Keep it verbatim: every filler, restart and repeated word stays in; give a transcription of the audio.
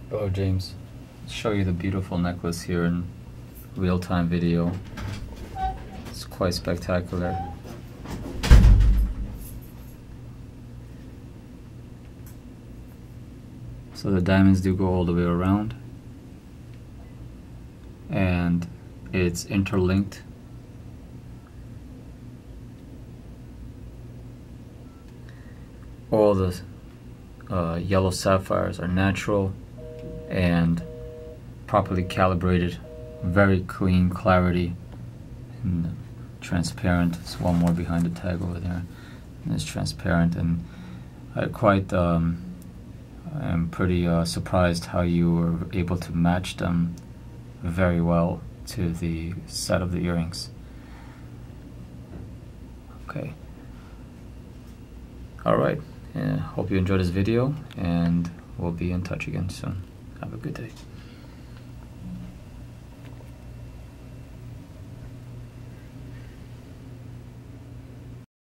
Hello James, I'll show you the beautiful necklace here in real-time video. It's quite spectacular. So the diamonds do go all the way around and it's interlinked. All the uh, yellow sapphires are natural and properly calibrated, very clean clarity and transparent. There's one more behind the tag over there, and it's transparent, and I quite um, I'm pretty uh, surprised how you were able to match them very well to the set of the earrings. Okay, alright, yeah, hope you enjoyed this video and we'll be in touch again soon. Have a good day.